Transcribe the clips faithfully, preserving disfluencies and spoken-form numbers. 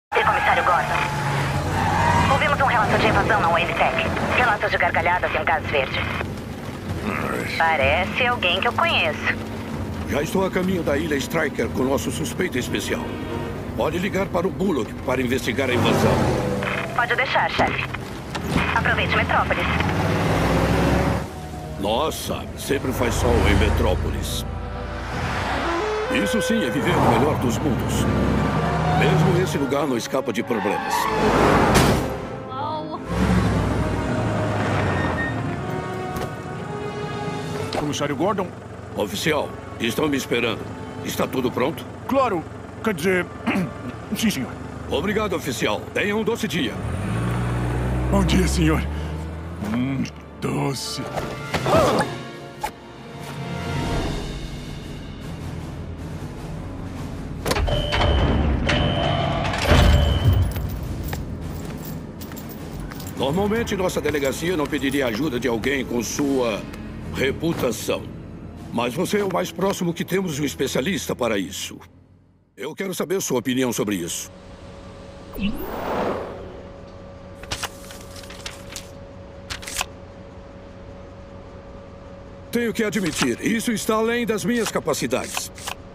Comissário Gordon. Ouvimos um relato de invasão na Wavesec. Relatos de gargalhadas e um gás verde. Parece alguém que eu conheço. Já estou a caminho da ilha Striker com nosso suspeito especial. Pode ligar para o Bullock para investigar a invasão. Pode deixar, chefe. Aproveite Metrópolis. Nossa, sempre faz sol em Metrópolis. Isso sim é viver no melhor dos mundos. Mesmo esse lugar não escapa de problemas. Comissário Gordon? Oficial, estão me esperando. Está tudo pronto? Claro. Quer dizer... Sim, senhor. Obrigado, oficial. Tenha um doce dia. Bom dia, senhor. Hum, doce. Normalmente, nossa delegacia não pediria ajuda de alguém com sua reputação. Mas você é o mais próximo que temos de um especialista para isso. Eu quero saber sua opinião sobre isso. Tenho que admitir, isso está além das minhas capacidades.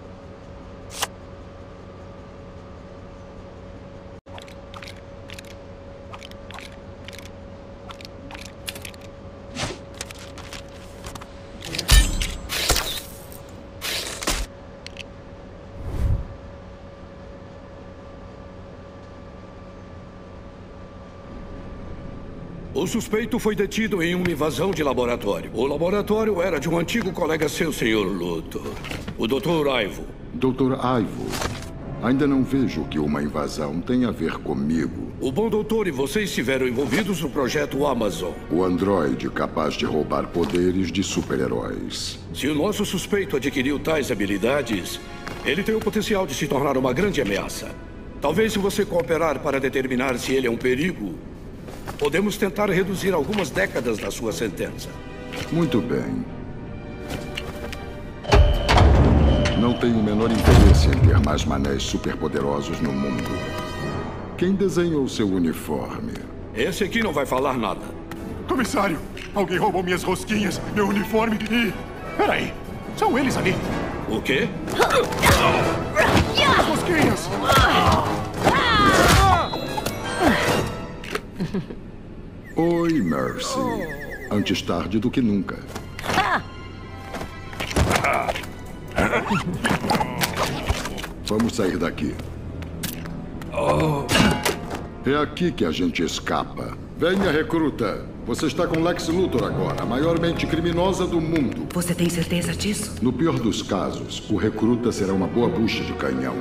O suspeito foi detido em uma invasão de laboratório. O laboratório era de um antigo colega seu, senhor Luthor. O doutor Ivo. doutor Ivo, ainda não vejo que uma invasão tem a ver comigo. O bom doutor e você estiveram envolvidos no projeto Amazon. O androide capaz de roubar poderes de super-heróis. Se o nosso suspeito adquiriu tais habilidades, ele tem o potencial de se tornar uma grande ameaça. Talvez se você cooperar para determinar se ele é um perigo, podemos tentar reduzir algumas décadas da sua sentença. Muito bem. Não tenho o menor interesse em ter mais manéis superpoderosos no mundo. Quem desenhou seu uniforme? Esse aqui não vai falar nada. Comissário, alguém roubou minhas rosquinhas, meu uniforme e... Peraí, são eles ali. O quê? As rosquinhas! Oi, Mercy. Antes tarde do que nunca. Vamos sair daqui. É aqui que a gente escapa. Venha, recruta. Você está com Lex Luthor agora, a maior mente criminosa do mundo. Você tem certeza disso? No pior dos casos, o recruta será uma boa bucha de canhão.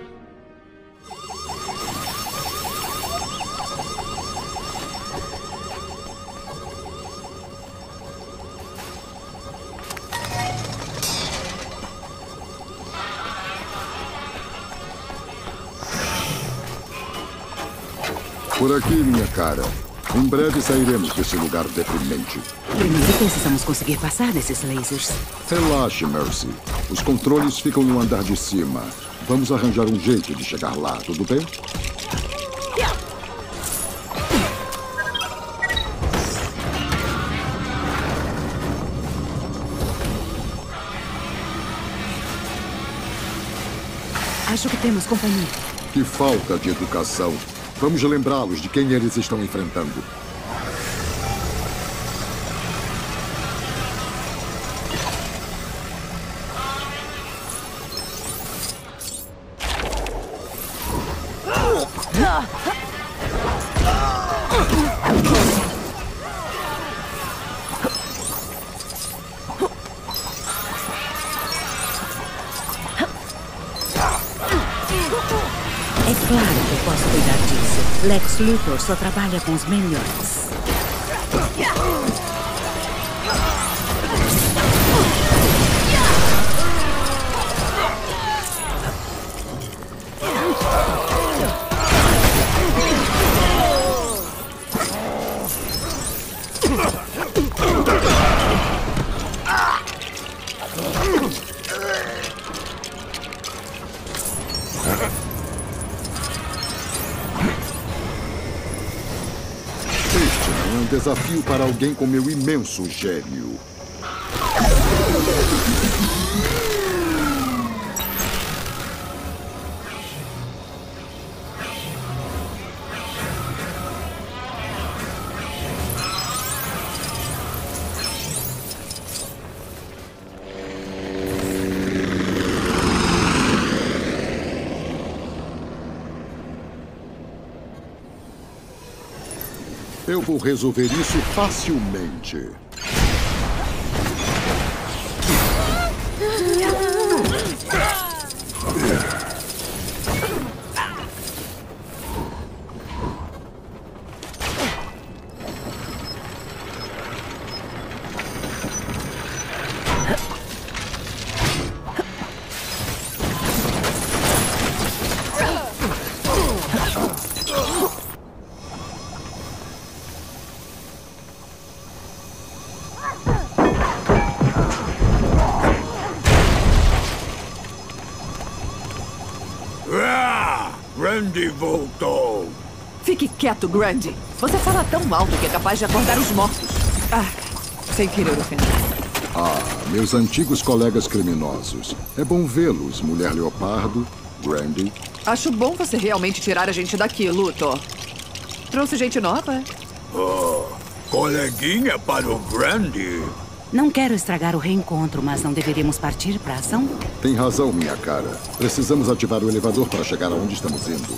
Por aqui, minha cara. Em breve sairemos desse lugar deprimente. Primeiro precisamos conseguir passar desses lasers. Relaxe, Mercy. Os controles ficam no andar de cima. Vamos arranjar um jeito de chegar lá, tudo bem? Acho que temos companhia. Que falta de educação. Vamos lembrá-los de quem eles estão enfrentando. É claro que eu posso cuidar disso. Lex Luthor só trabalha com os melhores. é um desafio para alguém com meu imenso gênio. Eu vou resolver isso facilmente. Grundy voltou. Fique quieto, Grundy. Você fala tão alto que é capaz de acordar os mortos. Ah, sem querer ofender. Ah, meus antigos colegas criminosos. É bom vê-los, Mulher Leopardo, Grundy. Acho bom você realmente tirar a gente daqui, Luthor. Trouxe gente nova? Oh, coleguinha para o Grundy. Não quero estragar o reencontro, mas não deveríamos partir para a ação? Tem razão, minha cara. Precisamos ativar o elevador para chegar aonde estamos indo.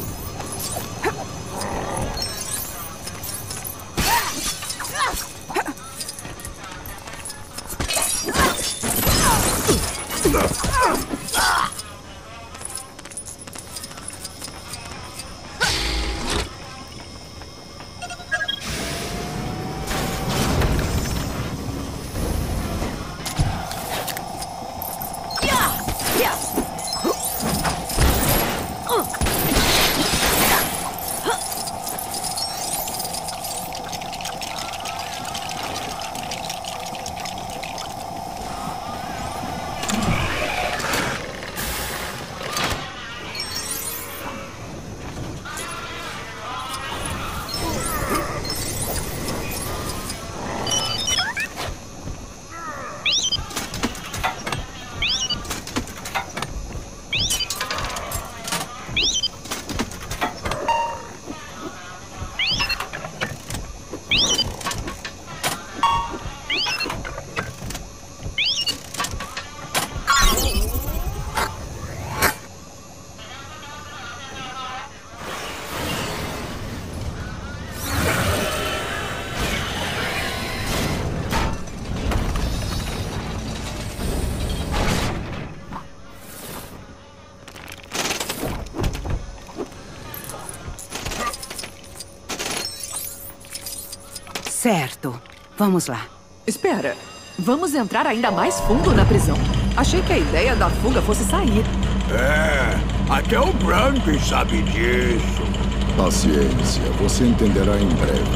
Certo. Vamos lá. Espera. Vamos entrar ainda mais fundo na prisão. Achei que a ideia da fuga fosse sair. É, até o Grundy sabe disso. Paciência, você entenderá em breve.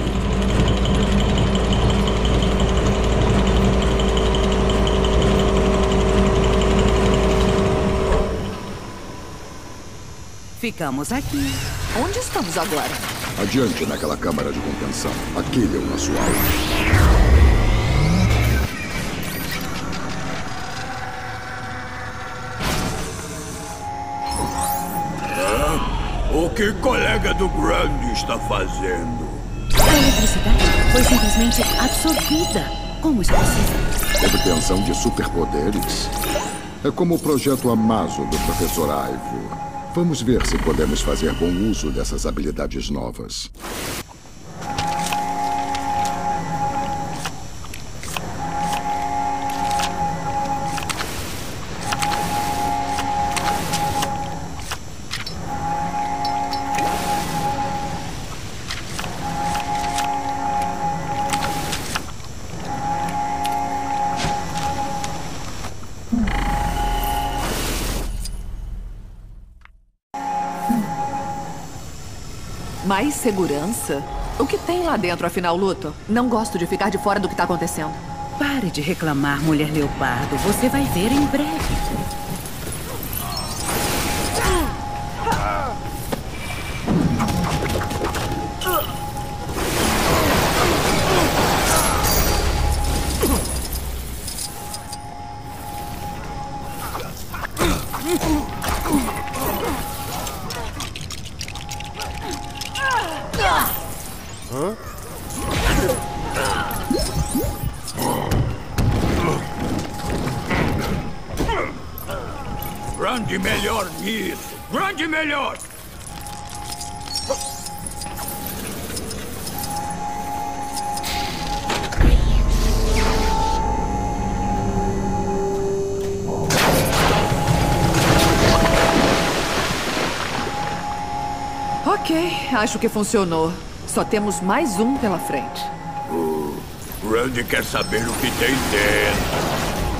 Ficamos aqui. Onde estamos agora? Adiante naquela câmara de contenção. Aquele é o nosso alvo. O que colega do Grundy está fazendo? A eletricidade foi simplesmente absorvida. Como isso é possível? Obtenção de superpoderes? É como o projeto Amazo do professor Ivo. Vamos ver se podemos fazer bom uso dessas habilidades novas. Mais segurança? O que tem lá dentro, afinal, Luthor? Não gosto de ficar de fora do que está acontecendo. Pare de reclamar, Mulher Leopardo. Você vai ver em breve. Hã? Grande melhor nisso! Grande melhor! Ok, acho que funcionou. Só temos mais um pela frente. O Randy quer saber o que tem dentro.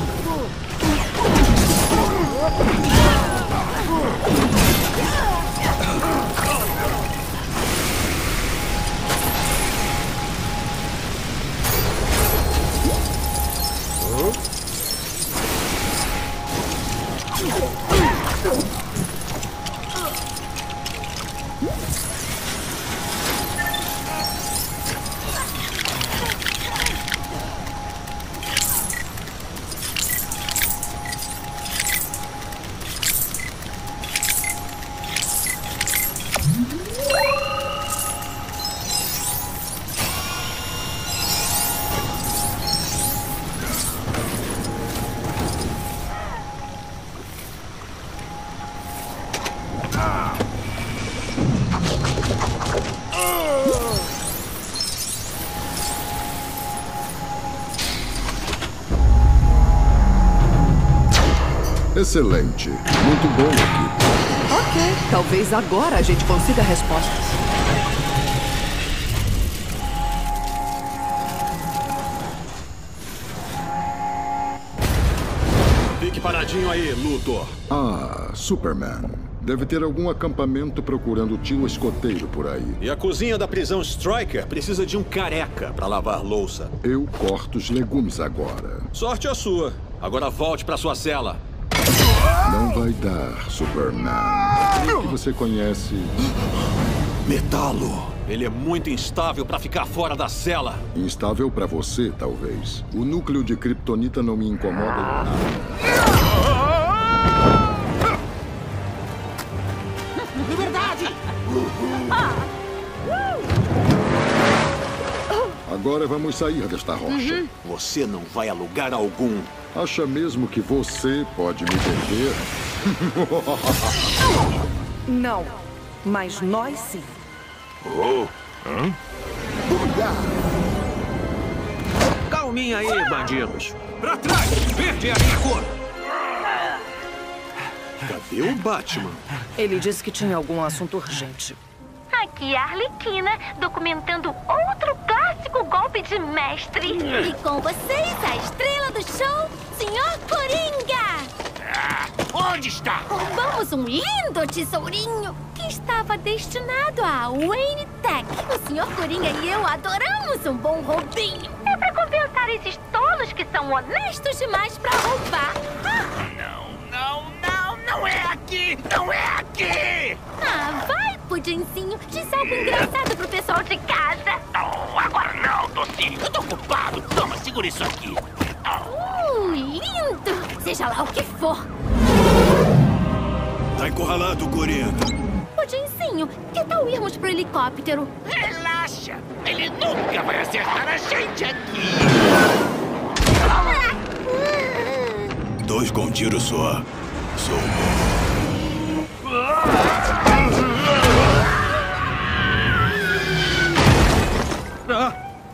Excelente. Muito bom, equipe. Ok, talvez agora a gente consiga respostas. Fique paradinho aí, Luthor. Ah, Superman. Deve ter algum acampamento procurando o tio escoteiro por aí. E a cozinha da prisão Stryker precisa de um careca para lavar louça. Eu corto os legumes agora. Sorte a sua. Agora volte para sua cela. Não vai dar, Superman. O que você conhece? Metalo. Ele é muito instável para ficar fora da cela. Instável para você, talvez. O núcleo de kryptonita não me incomoda em nada. Liberdade! Agora vamos sair desta rocha. Uhum. Você não vai a lugar algum. Acha mesmo que você pode me vender? Não, mas nós sim. Oh, hã? Calminha aí, bandidos. Pra trás! Verde é a minha cor! Cadê o Batman? Ele disse que tinha algum assunto urgente. Aqui é a Arlequina, documentando outro clássico golpe de mestre. E com vocês, a estrela do show, senhor Coringa! Ah, onde está? Roubamos um lindo tesourinho que estava destinado a Wayne Tech. O senhor Coringa e eu adoramos um bom roubinho. É pra compensar esses tolos que são honestos demais pra roubar. Não, não, não, não é aqui! Não é aqui! Ah, vai, Pudinzinho. Diz algo engraçado pro pessoal de casa. Oh, agora não, Docinho. Eu tô ocupado. Toma, segura isso aqui. Uh, lindo! Seja lá o que for. Tá encurralado, Coringa. Pudinzinho, que tal irmos pro helicóptero? Relaxa! Ele nunca vai acertar a gente aqui! Dois com um tiro só. Sou ah.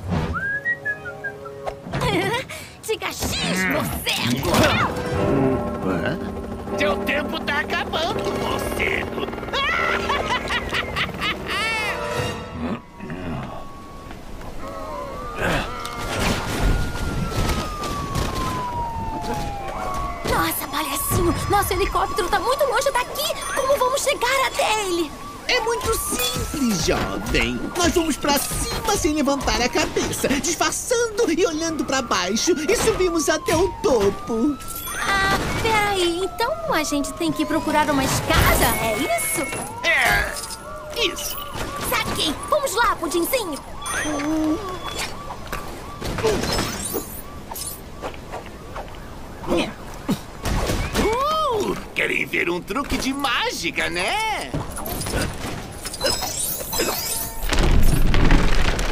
Diga X, morcego! Opa. Seu tempo tá acabando, morcego! Nossa, palhacinho! Nosso helicóptero tá muito longe daqui! Como vamos chegar até ele? É muito simples, jovem. Nós vamos pra cima sem levantar a cabeça, disfarçando e olhando pra baixo, e subimos até o topo. Ah, peraí. Então a gente tem que procurar uma escada, é isso? É, isso. Saquei. Vamos lá, Pudinzinho. Uh, querem ver um truque de mágica, né?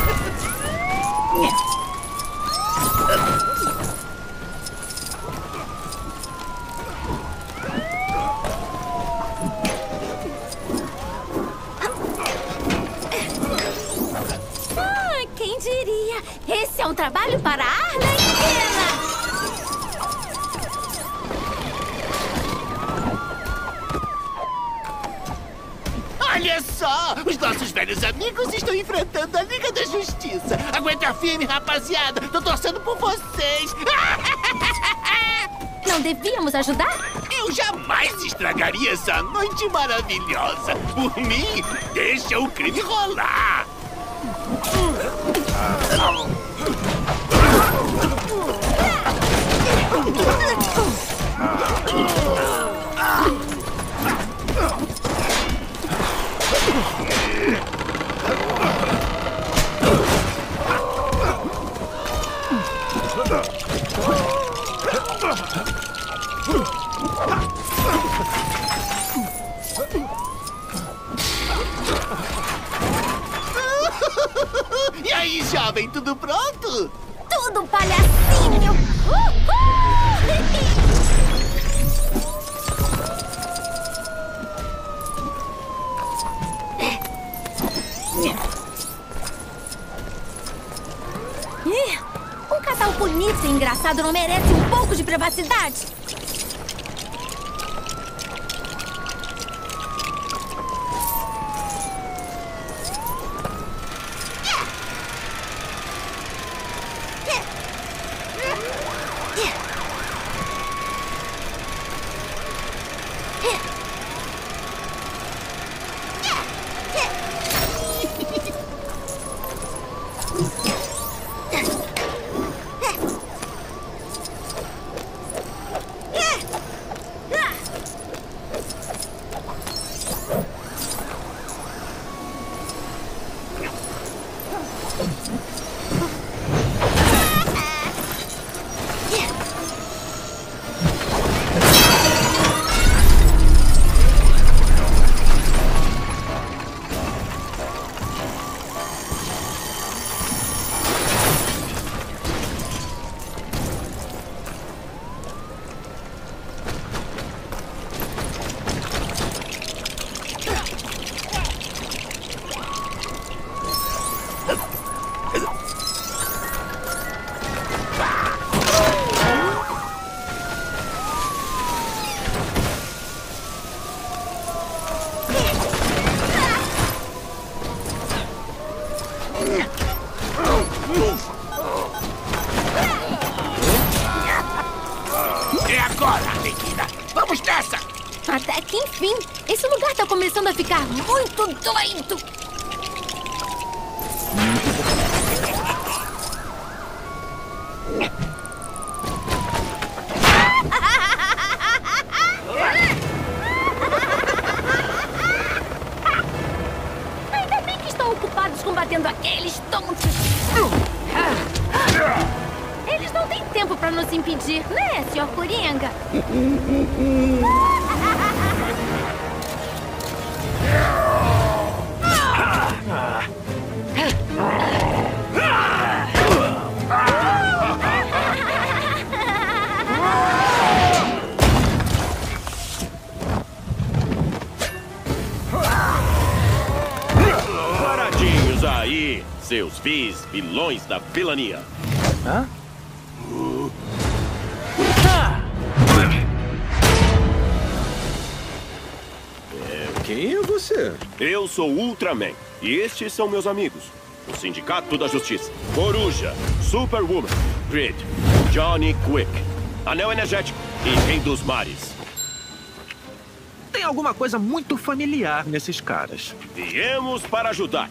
Ah, quem diria? Esse é um trabalho para Arla e Kena. Olha só! Os nossos velhos amigos estão enfrentando a Liga da Justiça. Aguenta firme, rapaziada! Tô torcendo por vocês! Não devíamos ajudar? Eu jamais estragaria essa noite maravilhosa! Por mim, deixa o crime rolar! E aí, jovem, tudo pronto? Tudo, palhacinho! Um casal bonito e engraçado não merece um pouco de privacidade? É agora, Arlequina! Vamos nessa! Até que enfim! Esse lugar tá começando a ficar muito doido! Ainda bem que estão ocupados combatendo aqueles tontos! Eles não têm tempo pra nos impedir, né, senhor Coringa? Paradinhos aí, seus vis, vilões da vilania. Hã? É, quem é você? Eu sou Ultraman e estes são meus amigos. O Sindicato da Justiça, Coruja, Superwoman, Grid, Johnny Quick, Anel Energético e Rei dos Mares. Tem alguma coisa muito familiar nesses caras. Viemos para ajudar.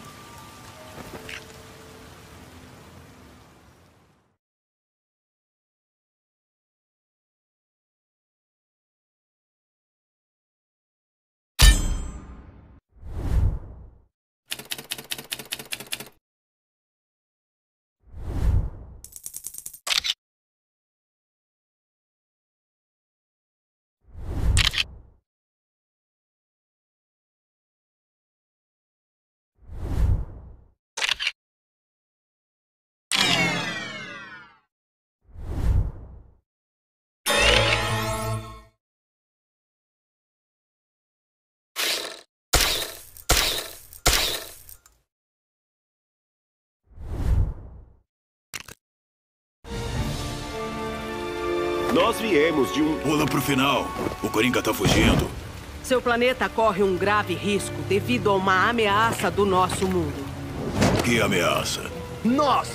Nós viemos de um... Pula pro final. O Coringa tá fugindo. Seu planeta corre um grave risco devido a uma ameaça do nosso mundo. Que ameaça? Nós!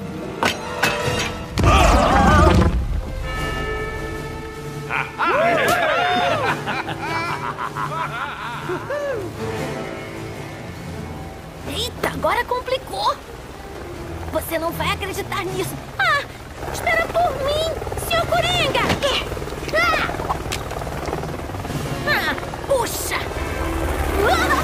Eita, agora complicou. Você não vai acreditar nisso. Ah, espera por mim, senhor Coringa. Ah, ah puxa. Ah.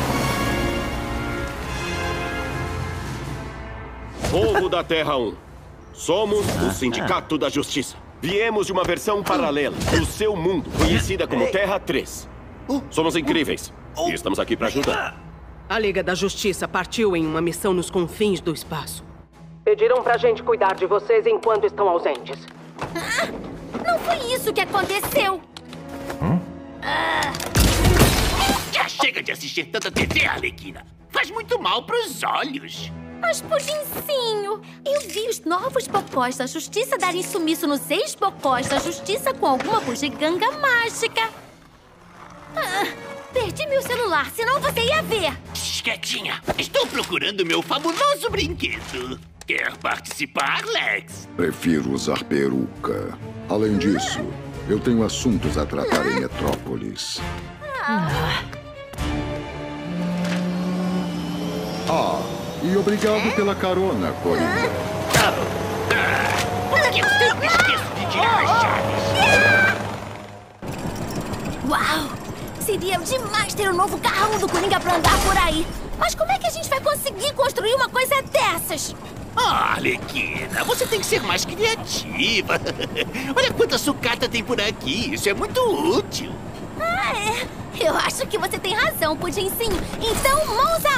Povo da Terra um. Somos o Sindicato da Justiça. Viemos de uma versão paralela do seu mundo, conhecida como Terra três. Somos incríveis e estamos aqui para ajudar. A Liga da Justiça partiu em uma missão nos confins do espaço. Pediram pra gente cuidar de vocês enquanto estão ausentes. Ah, não foi isso que aconteceu. Hum? Ah. Já chega de assistir tanta T V, Arlequina. Faz muito mal pros olhos. Mas, Pudincinho, eu vi os novos bocós da Justiça darem sumiço nos ex-bocós da Justiça com alguma bugiganga mágica. Ah, perdi meu celular, senão você ia ver. Quietinha, estou procurando meu fabuloso brinquedo. Quer participar, Lex? Prefiro usar peruca. Além disso, eu tenho assuntos a tratar em Metrópolis. Ah. Ah, e obrigado pela carona, Coringa. Por que eu sempre esqueço de tirar as chaves? Uau! Seria demais ter um novo carrão do Coringa pra andar por aí. Mas como é que a gente vai conseguir construir uma coisa dessas? Ah, Arlequina, você tem que ser mais criativa. Olha quanta sucata tem por aqui. Isso é muito útil. Ah, é? Eu acho que você tem razão, Pudincinho. Então, mãos